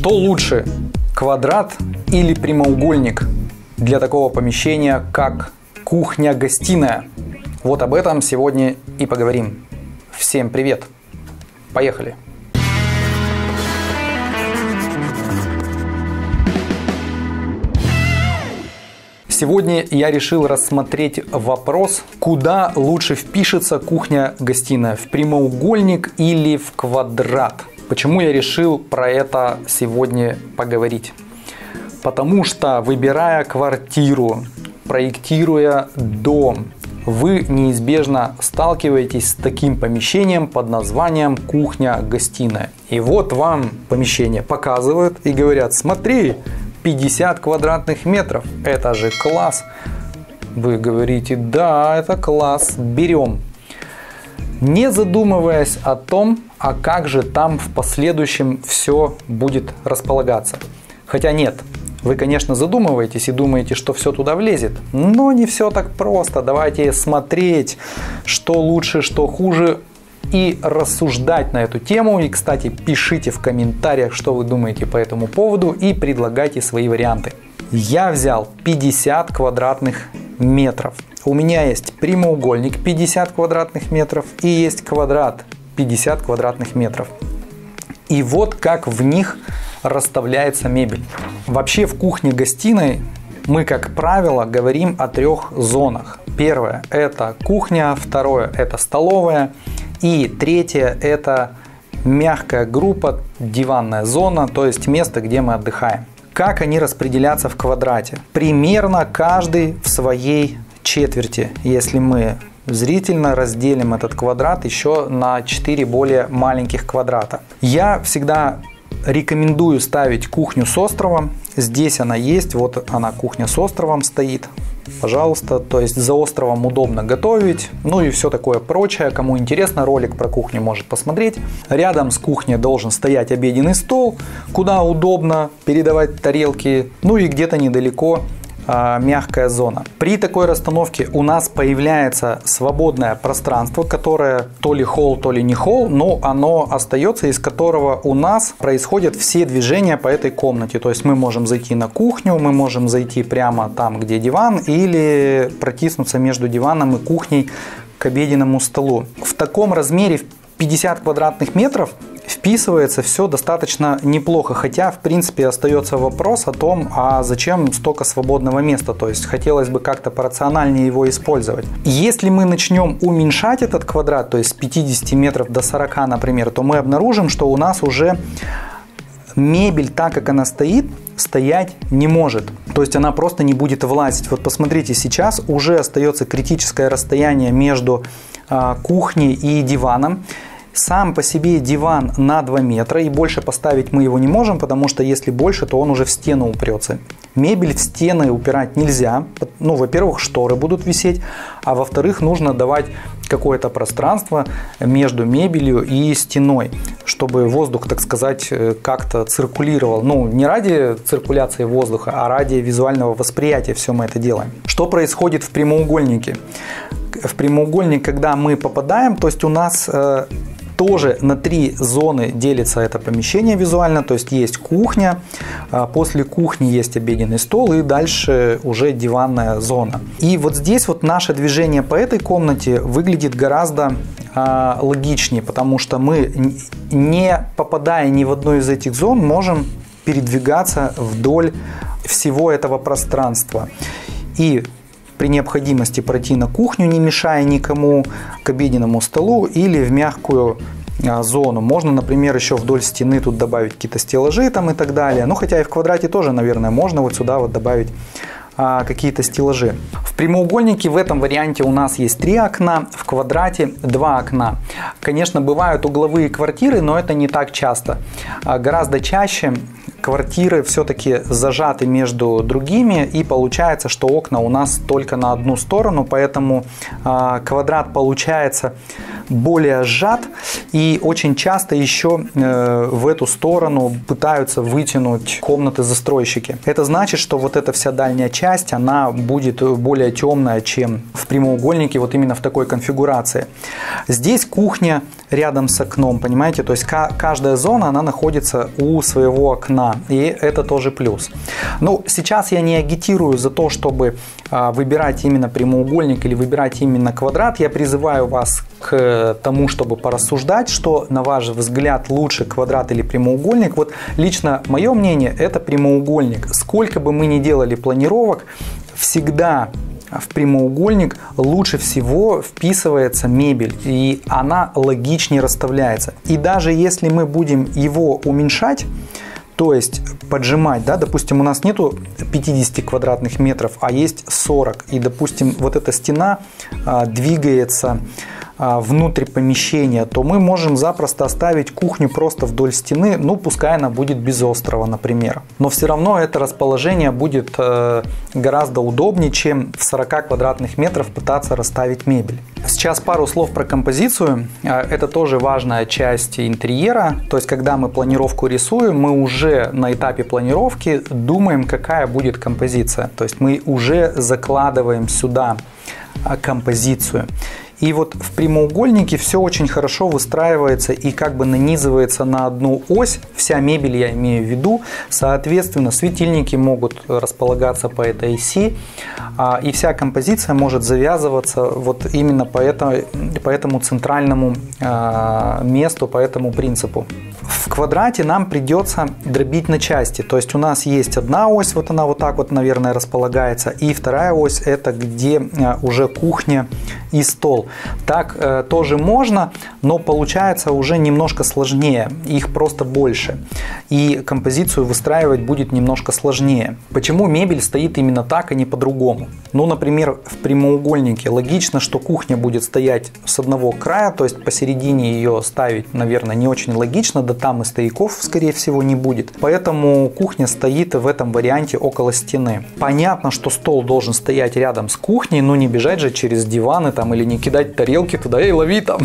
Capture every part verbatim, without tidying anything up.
Что лучше, квадрат или прямоугольник для такого помещения, как кухня-гостиная? Вот об этом сегодня и поговорим. Всем привет! Поехали! Сегодня я решил рассмотреть вопрос, куда лучше впишется кухня-гостиная, в прямоугольник или в квадрат. Почему я решил про это сегодня поговорить? Потому что, выбирая квартиру, проектируя дом, вы неизбежно сталкиваетесь с таким помещением под названием кухня-гостиная. И вот вам помещение показывают и говорят: смотри, пятьдесят квадратных метров, это же класс. Вы говорите: да, это класс, берем. Не задумываясь о том, а как же там в последующем все будет располагаться. Хотя нет, вы, конечно, задумываетесь и думаете, что все туда влезет, но не все так просто. Давайте смотреть, что лучше, что хуже, и рассуждать на эту тему. И, кстати, пишите в комментариях, что вы думаете по этому поводу, и предлагайте свои варианты. Я взял пятьдесят квадратных метров. У меня есть прямоугольник пятьдесят квадратных метров и есть квадрат пятьдесят квадратных метров. И вот как в них расставляется мебель. Вообще в кухне-гостиной мы, как правило, говорим о трех зонах. Первое – это кухня, второе – это столовая, и третье – это мягкая группа, диванная зона, то есть место, где мы отдыхаем. Как они распределятся в квадрате? Примерно каждый в своей четверти, если мы зрительно разделим этот квадрат еще на четыре более маленьких квадрата. Я всегда рекомендую ставить кухню с островом. Здесь она есть, вот она, кухня с островом стоит. Пожалуйста, то есть за островом удобно готовить, ну и все такое прочее. Кому интересно, ролик про кухню может посмотреть. Рядом с кухней должен стоять обеденный стол, куда удобно передавать тарелки, ну и где-то недалеко а, мягкая зона. При такой расстановке у нас появляется свободное пространство, которое то ли холл, то ли не холл, но оно остается, из которого у нас происходят все движения по этой комнате. То есть мы можем зайти на кухню, мы можем зайти прямо там, где диван, или протиснуться между диваном и кухней к обеденному столу. В таком размере, в пятьдесят квадратных метров, вписывается все достаточно неплохо, хотя в принципе остается вопрос о том, а зачем столько свободного места, то есть хотелось бы как-то порациональнее его использовать. Если мы начнем уменьшать этот квадрат, то есть с пятидесяти метров до сорока, например, то мы обнаружим, что у нас уже мебель, так как она стоит, стоять не может. То есть она просто не будет влазить. Вот посмотрите, сейчас уже остается критическое расстояние между а, кухней и диваном. Сам по себе диван на два метра, и больше поставить мы его не можем, потому что если больше, то он уже в стену упрется. Мебель в стены упирать нельзя. Ну, во-первых, шторы будут висеть, а во-вторых, нужно давать какое-то пространство между мебелью и стеной, чтобы воздух, так сказать, как-то циркулировал. Ну, не ради циркуляции воздуха, а ради визуального восприятия все мы это делаем. Что происходит в прямоугольнике? В прямоугольник, когда мы попадаем, то есть у нас э, тоже на три зоны делится это помещение визуально, то есть есть кухня, после кухни есть обеденный стол и дальше уже диванная зона. И вот здесь вот наше движение по этой комнате выглядит гораздо а, логичнее, потому что мы, не попадая ни в одну из этих зон, можем передвигаться вдоль всего этого пространства. И при необходимости пройти на кухню, не мешая никому, к обеденному столу или в мягкую а, зону. Можно, например, еще вдоль стены тут добавить какие-то стеллажи там и так далее. Ну, хотя и в квадрате тоже, наверное, можно вот сюда вот добавить а, какие-то стеллажи. В прямоугольнике в этом варианте у нас есть три окна, в квадрате два окна. Конечно, бывают угловые квартиры, но это не так часто. А, гораздо чаще квартиры все-таки зажаты между другими, и получается, что окна у нас только на одну сторону, поэтому э, квадрат получается более сжат, и очень часто еще э, в эту сторону пытаются вытянуть комнаты застройщики. Это значит, что вот эта вся дальняя часть, она будет более темная, чем в прямоугольнике, вот именно в такой конфигурации. Здесь кухня рядом с окном, понимаете? То есть каждая зона, она находится у своего окна, и это тоже плюс. Ну, сейчас я не агитирую за то, чтобы а, выбирать именно прямоугольник или выбирать именно квадрат. Я призываю вас к тому, чтобы порассуждать, что, на ваш взгляд, лучше квадрат или прямоугольник. Вот лично мое мнение, это прямоугольник. Сколько бы мы ни делали планировок, всегда в прямоугольник лучше всего вписывается мебель, и она логичнее расставляется. И даже если мы будем его уменьшать, то есть поджимать, да, допустим, у нас нету пятьдесят квадратных метров, а есть сорок, и, допустим, вот эта стена а, двигается внутрь помещения, то мы можем запросто оставить кухню просто вдоль стены, ну пускай она будет без острова, например. Но все равно это расположение будет э, гораздо удобнее, чем в сорока квадратных метрах пытаться расставить мебель. Сейчас пару слов про композицию. Это тоже важная часть интерьера. То есть, когда мы планировку рисуем, мы уже на этапе планировки думаем, какая будет композиция. То есть, мы уже закладываем сюда композицию. И вот в прямоугольнике все очень хорошо выстраивается и как бы нанизывается на одну ось. Вся мебель, я имею в виду. Соответственно, светильники могут располагаться по этой оси. И вся композиция может завязываться вот именно по этому, по этому центральному месту, по этому принципу. В квадрате нам придется дробить на части. То есть у нас есть одна ось, вот она вот так вот, наверное, располагается. И вторая ось, это где уже кухня и стол. Так э, тоже можно, но получается уже немножко сложнее. Их просто больше. И композицию выстраивать будет немножко сложнее. Почему мебель стоит именно так, а не по-другому? Ну, например, в прямоугольнике логично, что кухня будет стоять с одного края, то есть посередине ее ставить, наверное, не очень логично, да там и стояков, скорее всего, не будет. Поэтому кухня стоит в этом варианте около стены. Понятно, что стол должен стоять рядом с кухней, но не бежать же через диваны там или не кидать тарелки туда, эй, лови там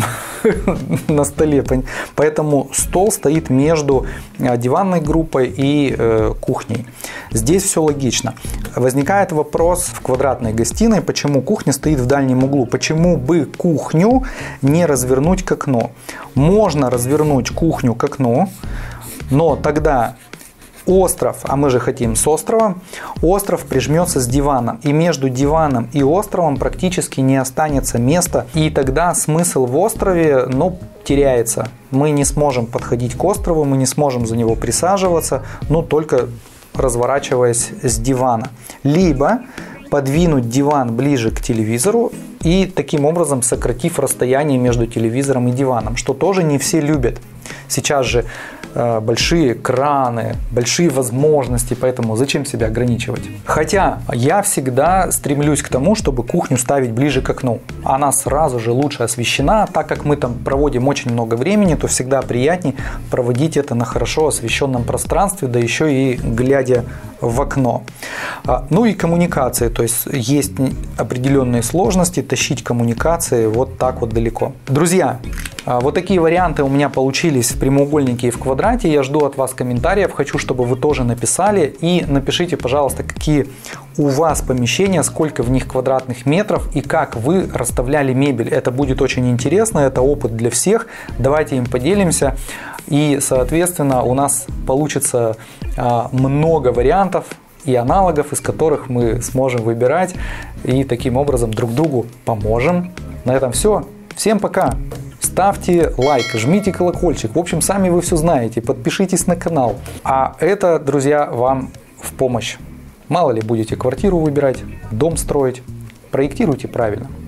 на столе. Поэтому стол стоит между диванной группой и э, кухней. Здесь все логично. Возникает вопрос в квадратной гостиной, почему кухня стоит в дальнем углу. Почему бы кухню не развернуть к окну? Можно развернуть кухню к окну, но тогда остров, а мы же хотим с островом, остров прижмется с диваном. И между диваном и островом практически не останется места. И тогда смысл в острове, ну, теряется. Мы не сможем подходить к острову, мы не сможем за него присаживаться, ну, только разворачиваясь с дивана. Либо подвинуть диван ближе к телевизору и таким образом сократив расстояние между телевизором и диваном, что тоже не все любят. Сейчас же э, большие экраны, большие возможности, поэтому зачем себя ограничивать? Хотя я всегда стремлюсь к тому, чтобы кухню ставить ближе к окну. Она сразу же лучше освещена, так как мы там проводим очень много времени, то всегда приятнее проводить это на хорошо освещенном пространстве, да еще и глядя в окно. Ну и коммуникации, то есть есть определенные сложности тащить коммуникации вот так вот далеко. Друзья, вот такие варианты у меня получились в прямоугольнике и в квадрате. Я жду от вас комментариев, хочу, чтобы вы тоже написали. И напишите, пожалуйста, какие у вас помещения, сколько в них квадратных метров и как вы расставляли мебель. Это будет очень интересно, это опыт для всех. Давайте им поделимся. И, соответственно, у нас получится много вариантов и аналогов, из которых мы сможем выбирать и таким образом друг другу поможем. На этом все. Всем пока! Ставьте лайк, жмите колокольчик. В общем, сами вы все знаете. Подпишитесь на канал. А это, друзья, вам в помощь. Мало ли будете квартиру выбирать, дом строить. Проектируйте правильно.